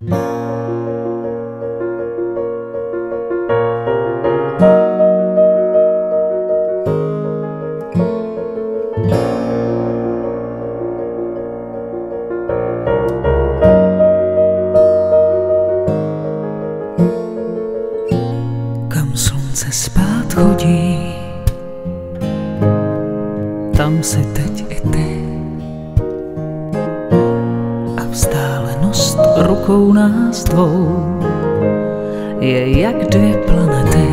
Kam slunce spát chodí, tam si teď i ty. A vzdálenost rukou nás dvou je jak dvě planety.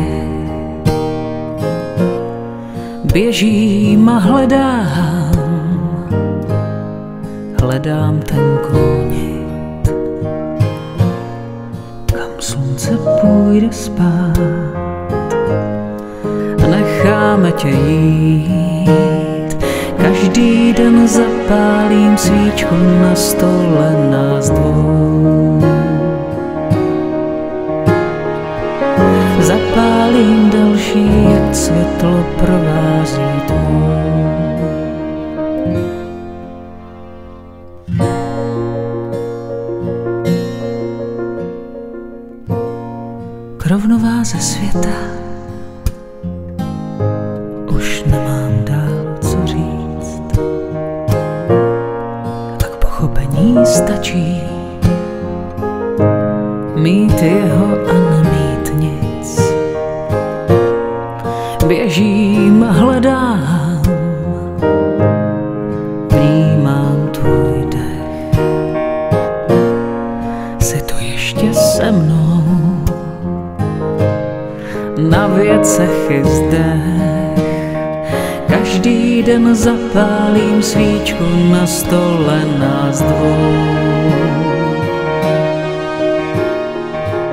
Běžím a hledám tenkou nit, kam slunce půjde spát. Necháme tě jít, každý den zapálím svíčku na stole nás dvou. Zapálím další, jak světlo provází tmou. K rovnováze světa už nemám dál co říct, a k pochopení stačí mít jeho a nemít nic. Běžím a hledám, vnímám tvůj dech. Jsi tu ještě se mnou, na věcech i zdech. Každý den zapálím svíčku na stole nás dvou.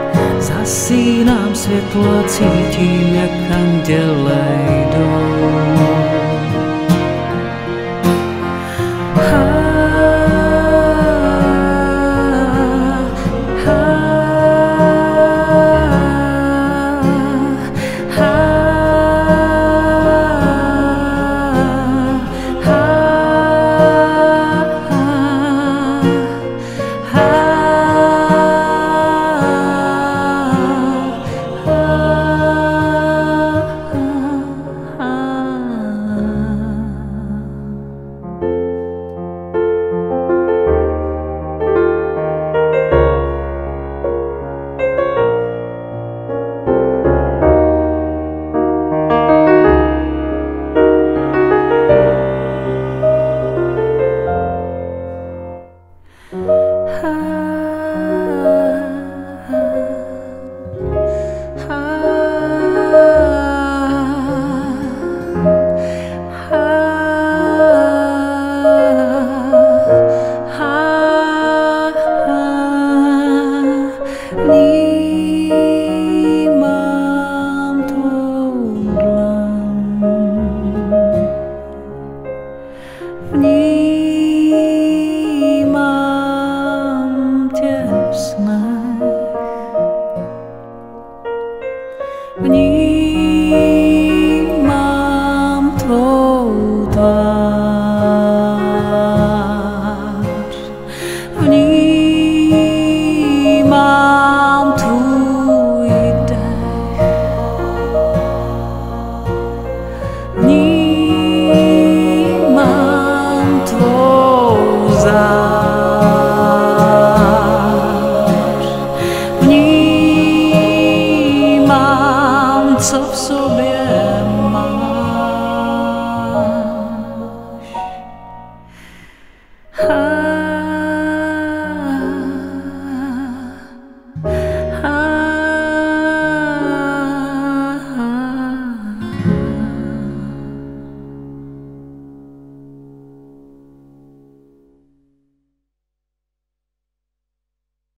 Zasínám světlo a cítím, jak anděle jdou.